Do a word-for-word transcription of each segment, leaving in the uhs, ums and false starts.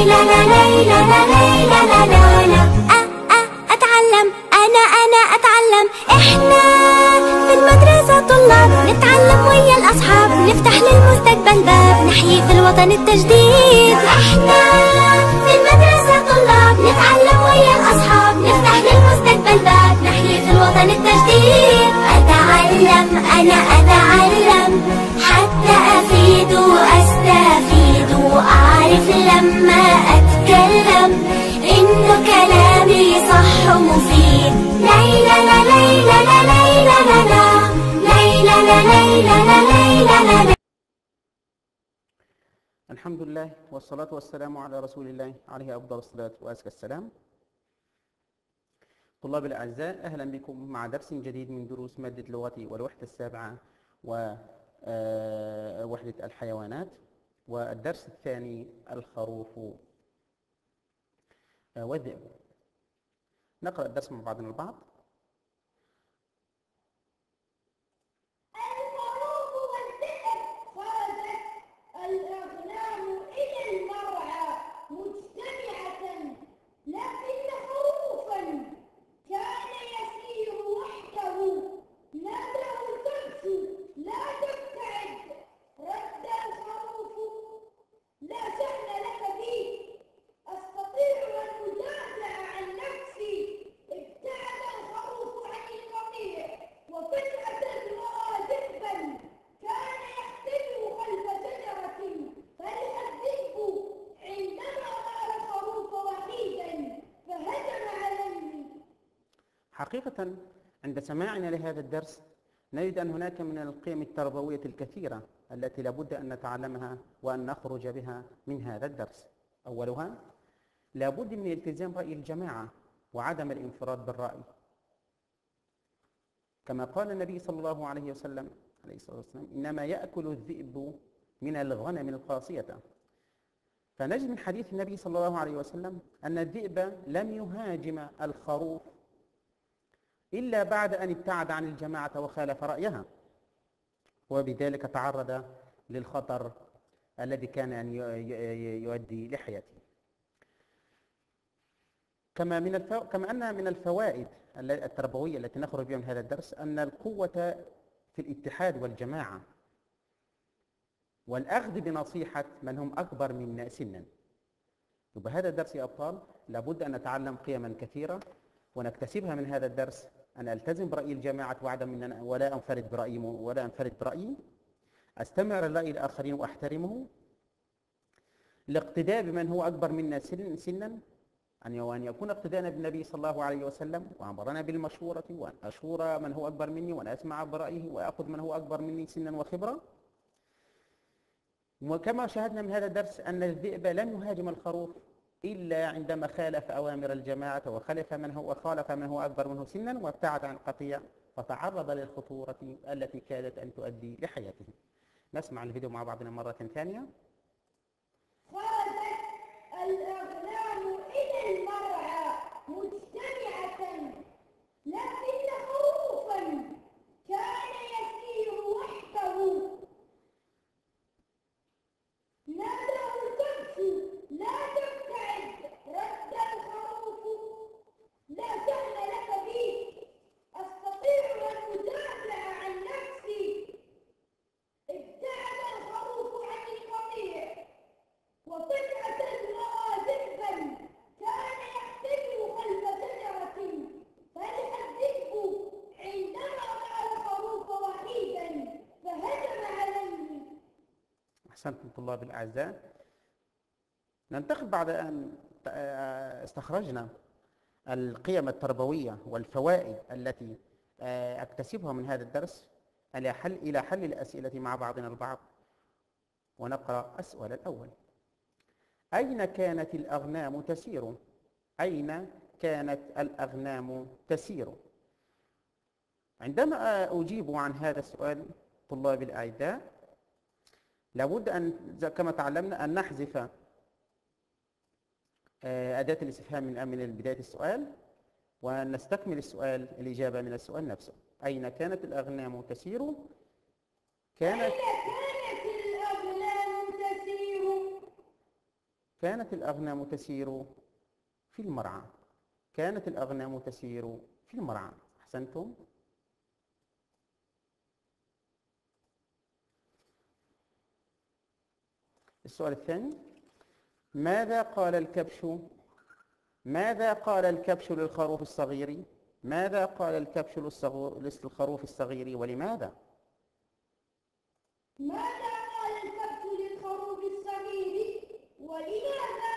ليلى لا ليلى لا ليلى لا لا لا. أتعلم أنا أنا أتعلم. إحنا في المدرسة طلاب نتعلم ويا الأصحاب، نفتح للمستقبل باب، نحيي في الوطن التجديد. إحنا في المدرسة طلاب نتعلم ويا الأصحاب، نفتح للمستقبل باب، نحيي في الوطن التجديد. أتعلم أنا أتعلم حتى أفيد وأستفيد، وأعرف لما أتكلم إنه كلامي صح ومفيد. ليلى لا ليلى لا ليلى لا لا ليلى لا ليلى لا ليلى لا لا. الحمد لله والصلاة والسلام على رسول الله عليه أفضل الصلاة وأزكى السلام. طلاب الأعزاء، أهلا بكم مع درس جديد من دروس مادة لغتي والوحدة السابعة ووحدة الحيوانات، والدرس الثاني الخروف والذئب. نقرأ الدرس مع بعضنا البعض. الخروف والذئب خرجت الأغنام إلى المرعى مجتمعة، لكن خروفا كان يسير وحده ناداه الكبش لا تبتعد. رد الخروف: لا شأن لك بي، أستطيع أن أدافع عن نفسي. ابتعد الخروف عن القطيع، وفجأة رأى ذئبا كان يختبئ خلف شجرة، فرح الذئب عندما رأى الخروف وحيدا فهجم عليه. حقيقة عند سماعنا لهذا الدرس نجد أن هناك من القيم التربوية الكثيرة التي لابد أن نتعلمها وأن نخرج بها من هذا الدرس. أولها لابد من التزام رأي الجماعة وعدم الانفراد بالرأي، كما قال النبي صلى الله عليه وسلم عليه الصلاة والسلام: إنما يأكل الذئب من الغنم القاسية. فنجد من حديث النبي صلى الله عليه وسلم أن الذئب لم يهاجم الخروف إلا بعد أن ابتعد عن الجماعة وخالف رأيها، وبذلك تعرض للخطر الذي كان أن يؤدي لحياته. كما من الفو... كما أن من الفوائد التربوية التي نخرج بها من هذا الدرس أن القوة في الاتحاد والجماعة والأخذ بنصيحة من هم أكبر منا سنا. وبهذا الدرس يا أبطال لابد أن نتعلم قيما كثيرة ونكتسبها من هذا الدرس: أن ألتزم برأي الجماعة وعدم من ولا أنفرد برأيي ولا أنفرد برأيي، أستمع لرأي الآخرين وأحترمه، الاقتداء بمن هو أكبر منا سنا، أن يكون اقتداءنا بالنبي صلى الله عليه وسلم، وأمرنا بالمشورة وأن أشور من هو أكبر مني وأن أسمع برأيه وأخذ من هو أكبر مني سنا وخبرة. وكما شاهدنا من هذا الدرس أن الذئب لم يهاجم الخروف إلا عندما خالف أوامر الجماعة وخالف من هو وخالف من هو أكبر منه سنا وابتعد عن القطيع، فتعرض للخطورة التي كادت أن تؤدي لحياته. نسمع الفيديو مع بعضنا مرة ثانية. خرجت الأغنام إلى المرعى مجتمعة، لكن خروفا كان يسير وحده ناداه الكبش لا تبتعد. رد الخروف: لا شأن لك بي، أستطيع أن أدافع عن نفسي. ابتعد الخروف عن القطيع، وفجأة رأى ذئبا كان يختبئ خلف شجرة، فرح الذئب عندما رأى الخروف وحيدا فهجم عليه. أحسنتم طلاب الأعزاء. ننتقل بعد أن استخرجنا القيم التربوية والفوائد التي أكتسبها من هذا الدرس إلى حل إلى حل الأسئلة مع بعضنا البعض، ونقرأ السؤال الأول: أين كانت الأغنام تسير؟ أين كانت الأغنام تسير؟ عندما أجيب عن هذا السؤال طلاب الأعزاء لابد أن كما تعلمنا أن نحذف أداة الاستفهام من من بداية السؤال، ونستكمل السؤال الإجابة من السؤال نفسه. أين كانت الأغنام تسير؟ كانت أين كانت الأغنام تسير؟ كانت الأغنام تسير في المرعى. كانت الأغنام تسير في المرعى. أحسنتم. السؤال الثاني: ماذا قال الكبش ماذا قال الكبش للخروف الصغير؟ ماذا قال الكبش للخروف الصغير ولماذا؟ ماذا قال الكبش للخروف الصغير ولماذا؟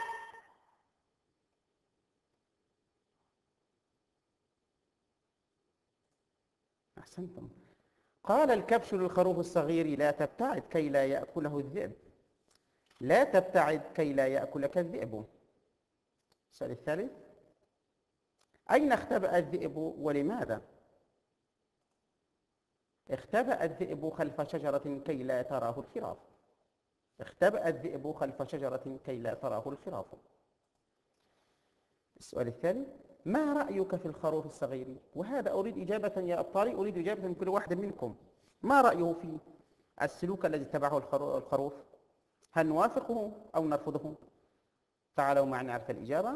أحسنتم. قال الكبش للخروف الصغير: لا تبتعد كي لا يأكله الذئب. لا تبتعد كي لا يأكلك الذئب. السؤال الثالث: أين اختبأ الذئب ولماذا؟ اختبأ الذئب خلف شجرة كي لا تراه الخراف. اختبأ الذئب خلف شجرة كي لا تراه الخراف. السؤال الثالث: ما رأيك في الخروف الصغير؟ وهذا أريد إجابة يا أبطالي، أريد إجابة من كل واحد منكم. ما رأيه في السلوك الذي اتبعه الخروف؟ هل نوافقه أو نرفضه؟ تعالوا معنا نعرف الإجابة.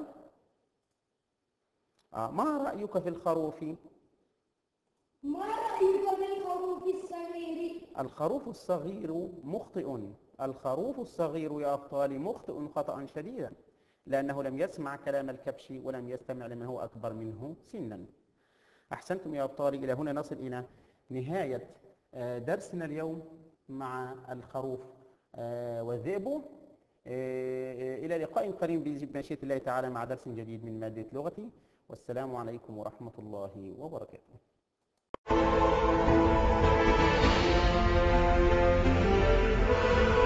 آه. ما رأيك في الخروف؟ ما رأيك في الخروف الصغير؟ الخروف الصغير مخطئ. الخروف الصغير يا أبطالي مخطئ خطأ شديدا، لأنه لم يسمع كلام الكبش ولم يستمع لمن هو أكبر منه سنا. أحسنتم يا أبطالي. إلى هنا نصل إلى نهاية درسنا اليوم مع الخروف والذئب. إلى لقاء قريب بمشيئة الله تعالى مع درس جديد من مادة لغتي، والسلام عليكم ورحمة الله وبركاته. Thank you.